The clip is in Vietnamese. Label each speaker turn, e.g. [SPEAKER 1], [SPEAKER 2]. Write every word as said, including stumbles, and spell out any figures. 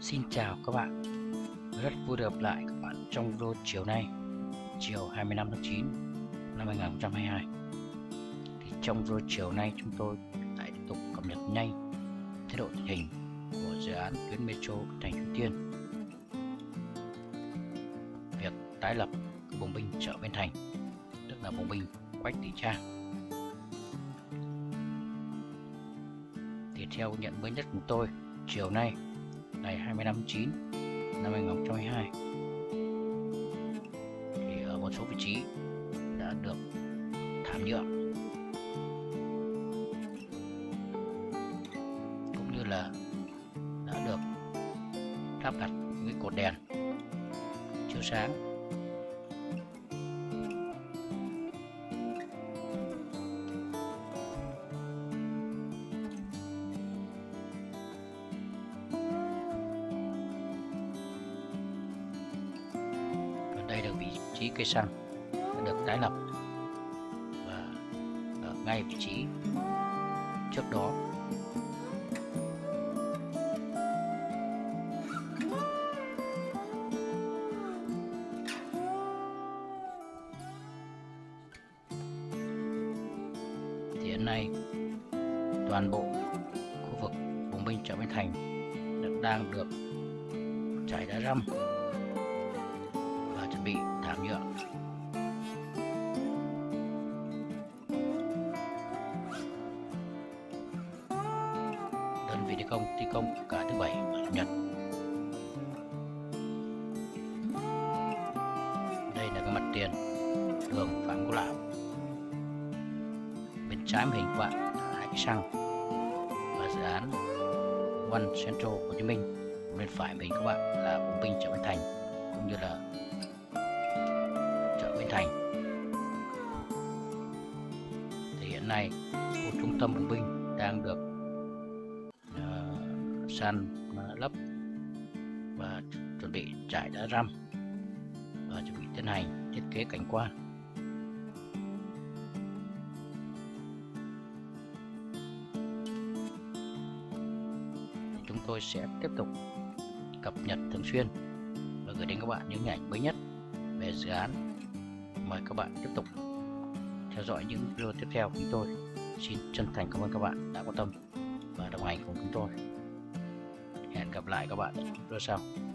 [SPEAKER 1] Xin chào các bạn, rất vui được gặp lại các bạn trong video chiều nay, chiều hai mươi lăm tháng chín năm hai nghìn không trăm hai mươi hai. Thì trong video chiều nay chúng tôi lại tiếp tục cập nhật nhanh thái độ tình hình của dự án tuyến metro thành Suối Tiên, việc tái lập bùng binh chợ Bến Thành, tức là bùng binh Quách Thị Trang. Thì theo nhận mới nhất của tôi, chiều nay ngày hai mươi lăm tháng chín năm hai nghìn không trăm hai mươi hai, thì ở một số vị trí đã được thảm nhựa cũng như là đã được lắp đặt những cái cột đèn chiếu sáng. Đây là vị trí cây xăng đã được tái lập, và ở ngay vị trí trước đó thì hiện nay toàn bộ khu vực bùng binh chợ Bến Thành đang được trải đá răm và chuẩn bị thảm nhựa. Đơn vị thi công thi công cả thứ bảy và chủ nhật. Đây là cái mặt tiền đường Phạm Ngũ Lão, bên trái màn hình các bạn là hai cái xăng và dự án One Central Hồ Chí Minh, bên phải mình các bạn là bùng binh chợ Bến Thành cũng như là chợ Bến Thành. Thì hiện nay khu trung tâm bùng binh đang được uh, san uh, lấp và chuẩn bị trải đá răm và chuẩn bị tiến hành thiết kế cảnh quan. Thì chúng tôi sẽ tiếp tục cập nhật thường xuyên và gửi đến các bạn những hình ảnh mới nhất về dự án. Mời các bạn tiếp tục theo dõi những video tiếp theo của chúng tôi. Xin chân thành cảm ơn các bạn đã quan tâm và đồng hành cùng chúng tôi. Hẹn gặp lại các bạn ở những video sau.